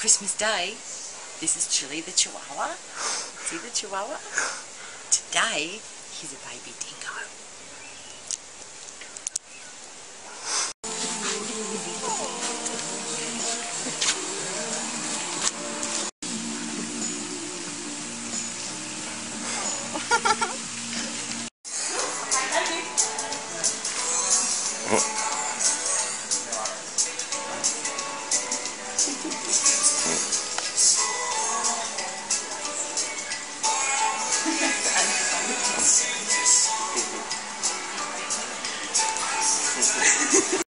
Christmas Day. This is Chili the Chihuahua. See the Chihuahua? Today, he's a baby dingo.